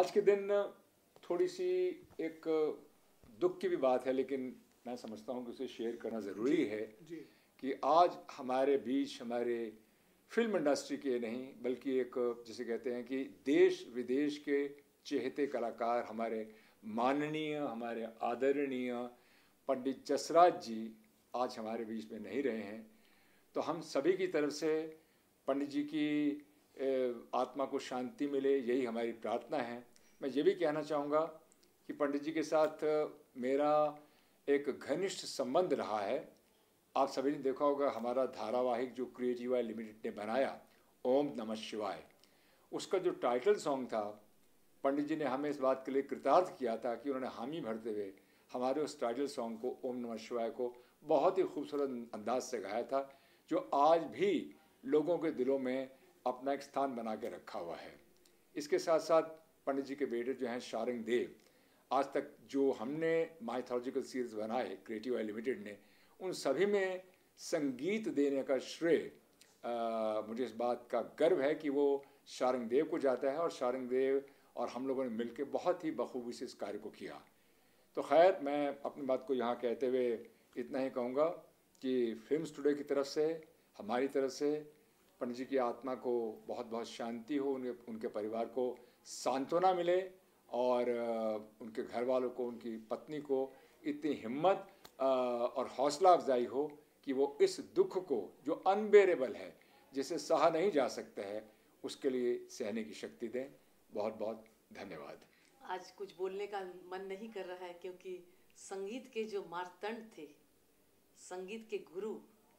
आज के दिन थोड़ी सी एक दुख की भी बात है, लेकिन मैं समझता हूँ कि उसे शेयर करना ज़रूरी है कि आज हमारे बीच हमारे फिल्म इंडस्ट्री के नहीं बल्कि एक जिसे कहते हैं कि देश विदेश के चहेते कलाकार, हमारे माननीय, हमारे आदरणीय पंडित जसराज जी आज हमारे बीच में नहीं रहे हैं। तो हम सभी की तरफ से पंडित जी की आत्मा को शांति मिले, यही हमारी प्रार्थना है। मैं ये भी कहना चाहूँगा कि पंडित जी के साथ मेरा एक घनिष्ठ संबंध रहा है। आप सभी ने देखा होगा हमारा धारावाहिक जो क्रिएटिवा लिमिटेड ने बनाया, ओम नमः शिवाय, उसका जो टाइटल सॉन्ग था, पंडित जी ने हमें इस बात के लिए कृतार्थ किया था कि उन्होंने हामी भरते हुए हमारे उस टाइटल सॉन्ग को ओम नमः शिवाय को बहुत ही खूबसूरत अंदाज से गाया था, जो आज भी लोगों के दिलों में अपना एक स्थान बना के रखा हुआ है। इसके साथ साथ पंडित जी के बेटे जो हैं शारंग देव, आज तक जो हमने माइथोलॉजिकल सीरीज बनाए क्रिएटिवा लिमिटेड ने, उन सभी में संगीत देने का श्रेय मुझे इस बात का गर्व है कि वो शारंग देव को जाता है, और शारंग देव और हम लोगों ने मिलकर बहुत ही बखूबी से इस कार्य को किया। तो खैर, मैं अपनी बात को यहाँ कहते हुए इतना ही कहूँगा कि फिल्म्स टुडे की तरफ से, हमारी तरफ से पंडित जी की आत्मा को बहुत बहुत शांति हो, उनके परिवार को सांत्वना मिले, और उनके घर वालों को, उनकी पत्नी को इतनी हिम्मत और हौसला अफजाई हो कि वो इस दुख को जो अनबेरेबल है, जिसे सहा नहीं जा सकता है, उसके लिए सहने की शक्ति दें। बहुत बहुत धन्यवाद। आज कुछ बोलने का मन नहीं कर रहा है, क्योंकि संगीत के जो मार्तंड थे, संगीत के गुरु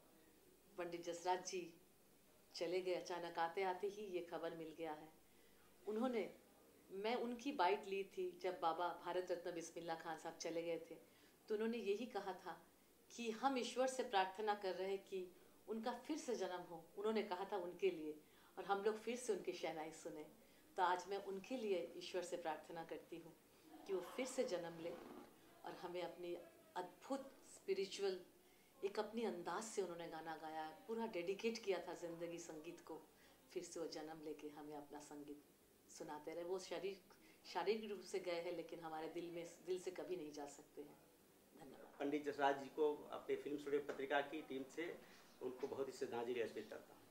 पंडित जसराज जी चले गए। अचानक आते आते ही ये खबर मिल गया है। उन्होंने, मैं उनकी बाइट ली थी जब बाबा भारत रत्न बिस्मिल्लाह खान साहब चले गए थे, तो उन्होंने यही कहा था कि हम ईश्वर से प्रार्थना कर रहे हैं कि उनका फिर से जन्म हो। उन्होंने कहा था उनके लिए, और हम लोग फिर से उनकी शहनाई सुने। तो आज मैं उनके लिए ईश्वर से प्रार्थना करती हूँ कि वो फिर से जन्म ले और हमें अपनी अद्भुत स्पिरिचुअल एक अपनी अंदाज से उन्होंने गाना गाया है, पूरा डेडिकेट किया था ज़िंदगी संगीत को। फिर से वो जन्म लेके हमें अपना संगीत सुनाते रहे। वो शारीरिक रूप से गए हैं, लेकिन हमारे दिल से कभी नहीं जा सकते हैं। धन्यवाद। पंडित जसराज जी को अपने फिल्म स्टूडियो पत्रिका की टीम से उनको बहुत ही श्रद्धांजलि अर्पित करता हूँ।